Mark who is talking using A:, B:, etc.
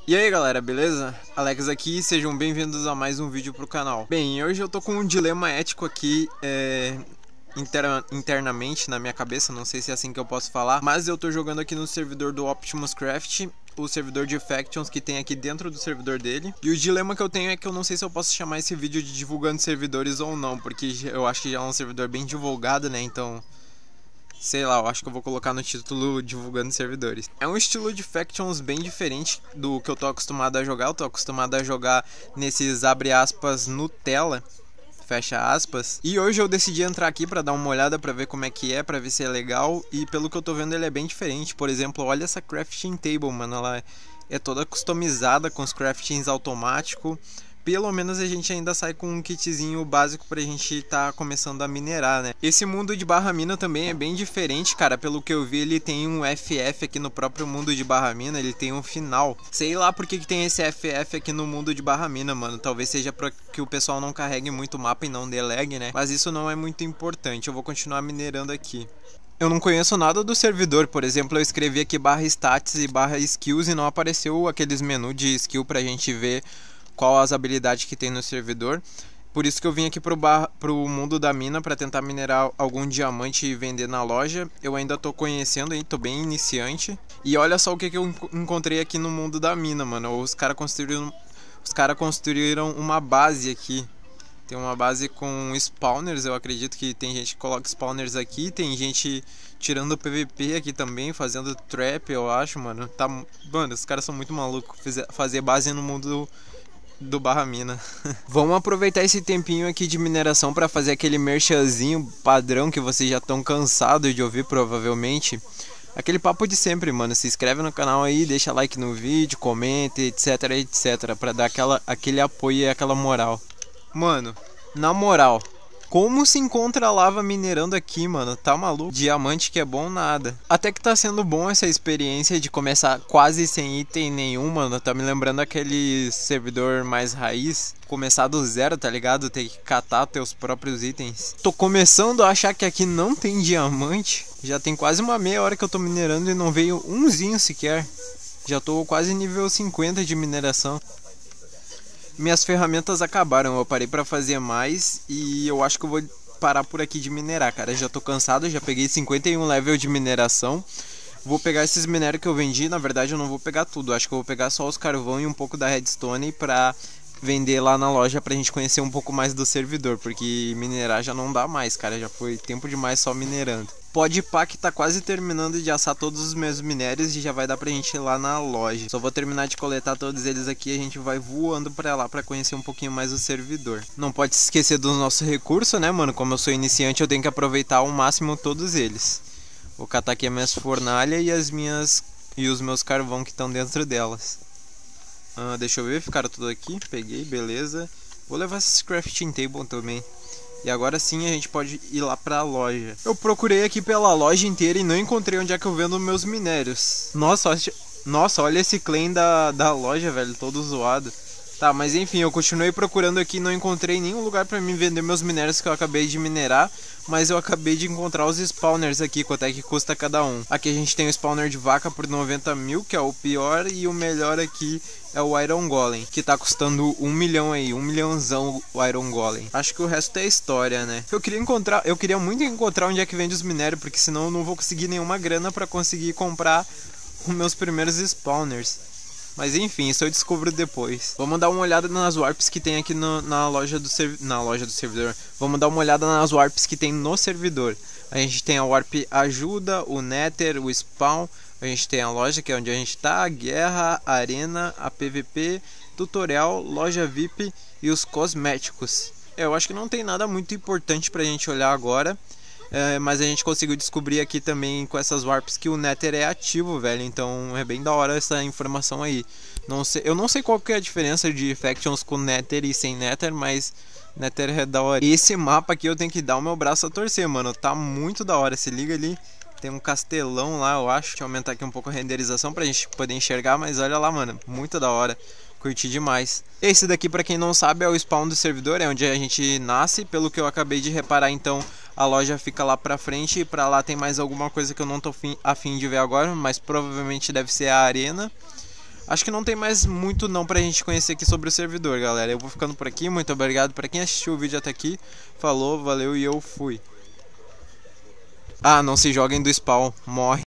A: E aí galera, beleza? Alex aqui, sejam bem-vindos a mais um vídeo pro canal. Bem, hoje eu tô com um dilema ético aqui internamente na minha cabeça, não sei se é assim que eu posso falar, mas eu tô jogando aqui no servidor do Optimus Craft, o servidor de Factions que tem aqui dentro do servidor dele. E o dilema que eu tenho é que eu não sei se eu posso chamar esse vídeo de divulgando servidores ou não, porque eu acho que já é um servidor bem divulgado, né, então... sei lá, eu acho que eu vou colocar no título divulgando servidores. É um estilo de Factions bem diferente do que eu tô acostumado a jogar. Eu tô acostumado a jogar nesses abre aspas Nutella, fecha aspas. E hoje eu decidi entrar aqui pra dar uma olhada, pra ver como é que é, pra ver se é legal. E pelo que eu tô vendo ele é bem diferente. Por exemplo, olha essa crafting table, mano. Ela é toda customizada com os craftings automáticos. Pelo menos a gente ainda sai com um kitzinho básico pra gente tá começando a minerar, né? Esse mundo de barra mina também é bem diferente, cara. Pelo que eu vi, ele tem um FF aqui no próprio mundo de barra mina, ele tem um final. Sei lá por que tem esse FF aqui no mundo de barra mina, mano. Talvez seja pra que o pessoal não carregue muito o mapa e não dê lag, né? Mas isso não é muito importante, eu vou continuar minerando aqui. Eu não conheço nada do servidor, por exemplo, eu escrevi aqui barra stats e barra skills e não apareceu aqueles menus de skill pra gente ver qual as habilidades que tem no servidor. Por isso que eu vim aqui pro mundo da mina para tentar minerar algum diamante e vender na loja. Eu ainda tô conhecendo aí, tô bem iniciante. E olha só o que eu encontrei aqui no mundo da mina, mano. Os caras construíram uma base aqui. Tem uma base com spawners, eu acredito que tem gente que coloca spawners aqui. Tem gente tirando PVP aqui também, fazendo trap, eu acho, mano. Mano, os caras são muito malucos. Fazer base no mundo do barra mina. Vamos aproveitar esse tempinho aqui de mineração para fazer aquele merchanzinho padrão que vocês já estão cansados de ouvir provavelmente. Aquele papo de sempre, mano. Se inscreve no canal aí, deixa like no vídeo, comenta, etc, etc, para dar aquele apoio e aquela moral. Mano, na moral, como se encontra lava minerando aqui, mano? Tá maluco? Diamante que é bom nada. Até que tá sendo bom essa experiência de começar quase sem item nenhum, mano. Tá me lembrando aquele servidor mais raiz. Começar do zero, tá ligado? Ter que catar teus próprios itens. Tô começando a achar que aqui não tem diamante. Já tem quase uma meia hora que eu tô minerando e não veio umzinho sequer. Já tô quase nível 50 de mineração. Minhas ferramentas acabaram, eu parei pra fazer mais e eu acho que eu vou parar por aqui de minerar, cara. Já tô cansado, já peguei 51 level de mineração. Vou pegar esses minérios que eu vendi, na verdade eu não vou pegar tudo. Acho que eu vou pegar só os carvão e um pouco da redstone pra vender lá na loja pra gente conhecer um pouco mais do servidor. Porque minerar já não dá mais, cara, já foi tempo demais só minerando. Pode pá que tá quase terminando de assar todos os meus minérios e já vai dar pra gente ir lá na loja. Só vou terminar de coletar todos eles aqui e a gente vai voando pra lá pra conhecer um pouquinho mais o servidor. Não pode se esquecer do nosso recurso, né, mano? Como eu sou iniciante, eu tenho que aproveitar ao máximo todos eles. Vou catar aqui as minhas fornalhas e os meus carvão que estão dentro delas. Deixa eu ver, ficaram tudo aqui. Peguei, beleza. Vou levar esse crafting table também. E agora sim a gente pode ir lá pra loja. Eu procurei aqui pela loja inteira e não encontrei onde é que eu vendo meus minérios. Nossa, olha esse claim da loja, velho, todo zoado. Tá, mas enfim, eu continuei procurando aqui e não encontrei nenhum lugar pra mim vender meus minérios que eu acabei de minerar. Mas eu acabei de encontrar os spawners aqui, quanto é que custa cada um. Aqui a gente tem o spawner de vaca por 90 mil, que é o pior. E o melhor aqui é o Iron Golem, que tá custando 1 milhão aí, 1 milhãozão o Iron Golem. Acho que o resto é história, né? Eu queria muito encontrar onde é que vende os minérios, porque senão eu não vou conseguir nenhuma grana pra conseguir comprar os meus primeiros spawners. Mas enfim, isso eu descubro depois. Vamos dar uma olhada nas warps que tem aqui na loja do servidor. Vamos dar uma olhada nas warps que tem no servidor. A gente tem a warp ajuda, o nether, o spawn. A gente tem a loja, que é onde a gente tá, a guerra, a arena, a PVP, tutorial, loja VIP e os cosméticos. Eu acho que não tem nada muito importante pra gente olhar agora. Mas a gente conseguiu descobrir aqui também com essas warps que o nether é ativo, velho. Então é bem da hora essa informação aí. Eu não sei qual que é a diferença de factions com nether e sem nether, mas nether é da hora. E esse mapa aqui eu tenho que dar o meu braço a torcer, mano. Tá muito da hora, se liga ali. Tem um castelão lá, eu acho. Deixa eu aumentar aqui um pouco a renderização pra gente poder enxergar. Mas olha lá, mano, muito da hora. Curti demais. Esse daqui, pra quem não sabe, é o spawn do servidor, é onde a gente nasce. Pelo que eu acabei de reparar, então a loja fica lá pra frente. E pra lá tem mais alguma coisa que eu não tô afim de ver agora, mas provavelmente deve ser a arena. Acho que não tem mais muito não pra gente conhecer aqui sobre o servidor, galera. Eu vou ficando por aqui, muito obrigado pra quem assistiu o vídeo até aqui. Falou, valeu e eu fui. Ah, não se joguem do spawn, morre.